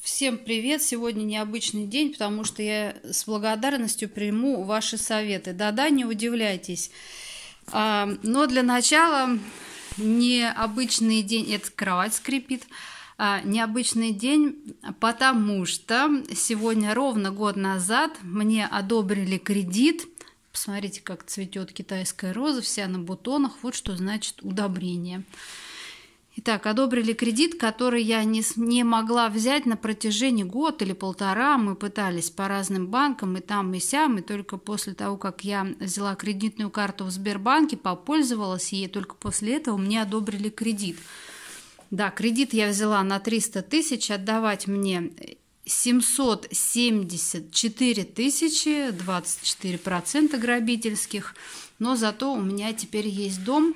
Всем привет! Сегодня необычный день, потому что я с благодарностью приму ваши советы. Да-да, не удивляйтесь. Но для начала необычный день, это кровать скрипит, необычный день, потому что сегодня ровно год назад мне одобрили кредит. Посмотрите, как цветет китайская роза, вся на бутонах. Вот что значит удобрение. Итак, одобрили кредит, который я не могла взять на протяжении года или полтора. Мы пытались по разным банкам и там, и сям, и только после того, как я взяла кредитную карту в Сбербанке, попользовалась ей, только после этого мне одобрили кредит. Да, кредит я взяла на 300 тысяч, отдавать мне 774 тысячи, 24% грабительских, но зато у меня теперь есть дом.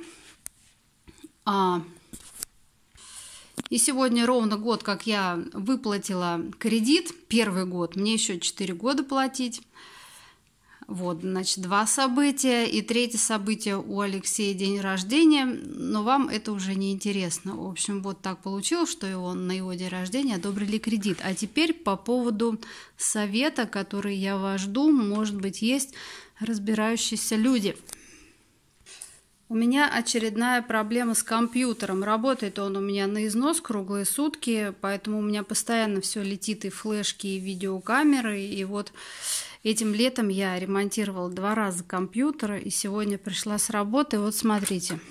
И сегодня ровно год, как я выплатила кредит, первый год, мне еще 4 года платить. Вот, значит, 2 события, и третье событие у Алексея день рождения, но вам это уже не интересно. В общем, вот так получилось, что на его день рождения одобрили кредит. А теперь по поводу совета, который я вас жду, может быть, есть разбирающиеся люди. У меня очередная проблема с компьютером. Работает он у меня на износ круглые сутки, поэтому у меня постоянно все летит, и флешки, и видеокамеры. И вот этим летом я ремонтировала 2 раза компьютер, и сегодня пришла с работы. Вот смотрите.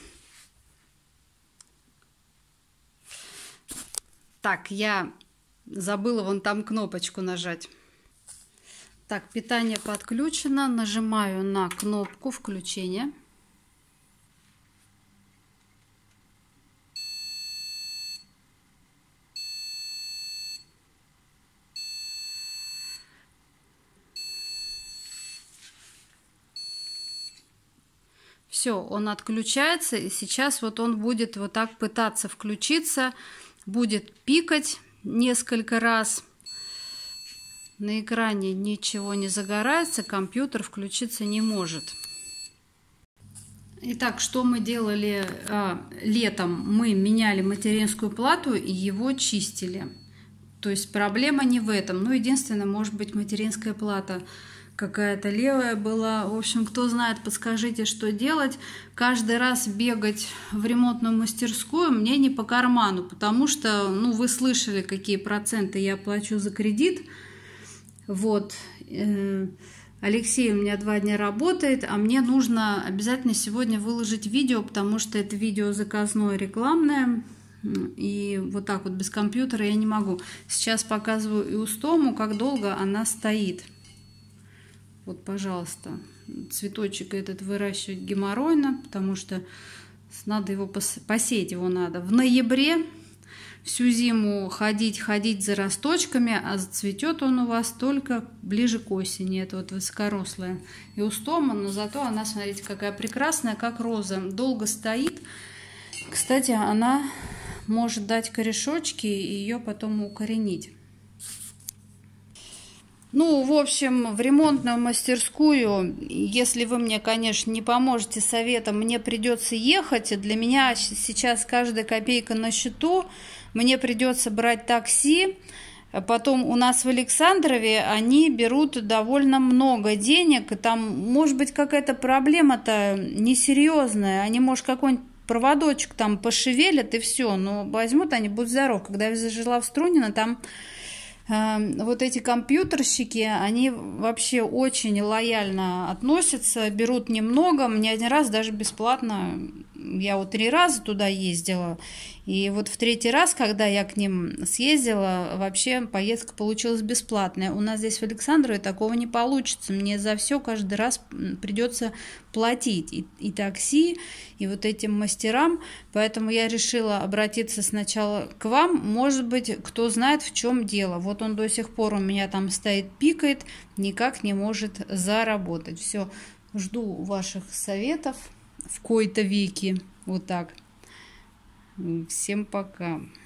Так, я забыла вон там кнопочку нажать. Так, питание подключено. Нажимаю на кнопку включения. Все, он отключается, и сейчас вот он будет вот так пытаться включиться, будет пикать несколько раз. На экране ничего не загорается, компьютер включиться не может. Итак, что мы делали летом? Мы меняли материнскую плату и его чистили. То есть проблема не в этом. Ну, единственное, может быть, материнская плата какая-то левая была. В общем, кто знает, подскажите, что делать. Каждый раз бегать в ремонтную мастерскую мне не по карману, потому что, ну, вы слышали, какие проценты я плачу за кредит. Вот. Алексей у меня 2 дня работает, а мне нужно обязательно сегодня выложить видео, потому что это видео заказное, рекламное. И вот так вот без компьютера я не могу. Сейчас показываю и Устому, как долго она стоит. Вот, пожалуйста, цветочек этот выращивать геморройно, потому что надо его посеять, его надо в ноябре. Всю зиму ходить за росточками, а зацветет он у вас только ближе к осени. Это вот высокорослая Эустома, но зато она, смотрите, какая прекрасная, как роза. Долго стоит. Кстати, она может дать корешочки и ее потом укоренить. Ну, в общем, в ремонтную мастерскую, если вы мне, конечно, не поможете советом, мне придется ехать. Для меня сейчас каждая копейка на счету. Мне придется брать такси. Потом у нас в Александрове они берут довольно много денег. И там, может быть, какая-то проблема-то несерьезная. Они, может, какой-нибудь проводочек там пошевелят и все. Но возьмут они, будь здоров. Когда я зажила в Струнино, там вот эти компьютерщики, они вообще очень лояльно относятся, берут немного. Мне 1 раз даже бесплатно, я вот 3 раза туда ездила, и вот в 3-й раз, когда я к ним съездила, вообще поездка получилась бесплатная. У нас здесь в Александрове такого не получится, мне за все каждый раз придется платить и такси, и вот этим мастерам, поэтому я решила обратиться сначала к вам. Может быть, кто знает, в чем дело. Вот он до сих пор у меня там стоит, пикает, никак не может заработать. Все, жду ваших советов в кои-то веки. Вот так. Всем пока.